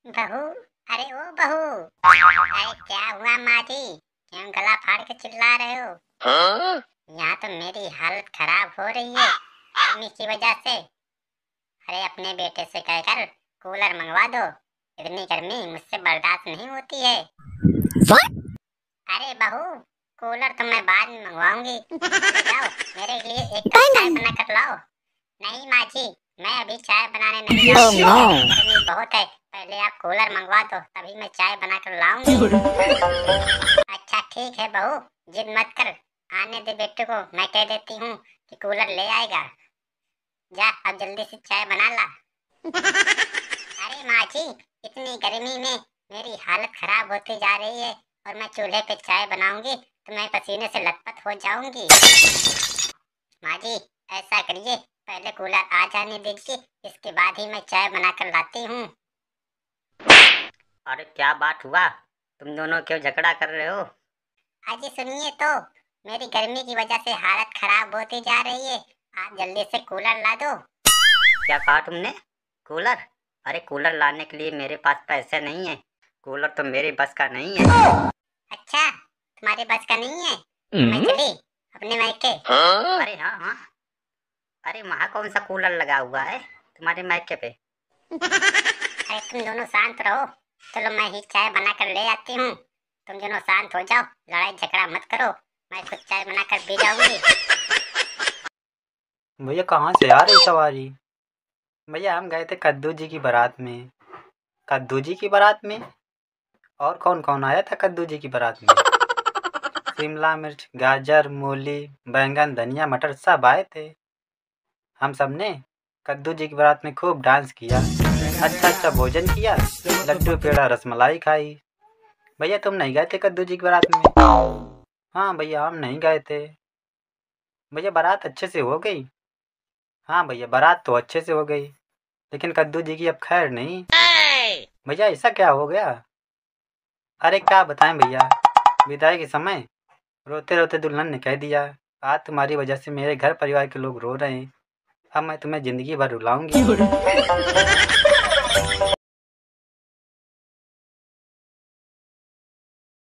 बहू, अरे ओ बहू, अरे क्या हुआ माँ जी? क्यों गला फाड़ के चिल्ला रहे हो? यहाँ तो मेरी हालत खराब हो रही है गर्मी की वजह से। अरे अपने बेटे से कहकर कूलर मंगवा दो, इतनी गर्मी मुझसे बर्दाश्त नहीं होती है। What? अरे बहू, कूलर तो मैं बाद में मंगवाऊंगी, पहले जाओ मेरे लिए एक कप चाय बना कर लाओ। नहीं माँ जी, मैं अभी चाय बनाने नहीं Oh जाऊंगी, no. गर्मी बहुत है। पहले आप कूलर मंगवा दो, तभी मैं चाय बना कर लाऊंगी। अच्छा ठीक है बहू, जिद मत कर, आने दे बेटे को, मैं कह देती हूँ कि कूलर ले आएगा। जा अब जल्दी से चाय बना ला। अरे माँ जी, इतनी गर्मी में मेरी हालत खराब होती जा रही है, और मैं चूल्हे पे चाय बनाऊंगी तो मैं पसीने से लथपथ हो जाऊंगी। माँ जी, ऐसा करिए, पहले कूलर आ जाने दीजिए, इसके बाद ही मैं चाय बनाकर लाती हूँ। अरे क्या बात हुआ? तुम दोनों क्यों झगड़ा कर रहे हो? अजी सुनिए तो, मेरी गर्मी की वजह से हालत खराब होती जा रही है, आप जल्दी से कूलर ला दो। क्या कहा तुमने? कूलर? अरे कूलर लाने के लिए मेरे पास पैसे नहीं है। कूलर तो मेरी बस का नहीं है। अच्छा, तुम्हारे बस का नहीं है तो मैं चली अपने मायके। अरे हाँ हाँ, अरे वहाँ कौन सा कूलर लगा हुआ है तुम्हारे मायके पे? अरे तुम दोनों शांत रहो, चलो मैं ही चाय बना कर ले आती हूँ। तुम दोनों शांत हो जाओ, लड़ाई झगड़ा मत करो, मैं खुद चाय बना कर पी जाऊंगी। भैया कहाँ से आ रही सवारी? भैया हम गए थे कद्दू जी की बारात में। कद्दू जी की बारात में? और कौन कौन आया था कद्दू जी की बारात में? शिमला मिर्च, गाजर, मूली, बैंगन, धनिया, मटर सब आए थे। हम सब ने कद्दू जी की बारात में खूब डांस किया, अच्छा अच्छा भोजन किया, लड्डू पेड़ा रसमलाई खाई। भैया तुम नहीं गए थे कद्दू जी की बारात में? हाँ भैया हम नहीं गए थे। भैया बारात अच्छे से हो गई? हाँ भैया बारात तो अच्छे से हो गई, लेकिन कद्दू जी की अब खैर नहीं। भैया ऐसा क्या हो गया? अरे क्या बताएं भैया, विदाई के समय रोते रोते दुल्हन ने कह दिया, आज तुम्हारी वजह से मेरे घर परिवार के लोग रो रहे हैं, अब मैं तुम्हें जिंदगी भर रुलाऊंगी।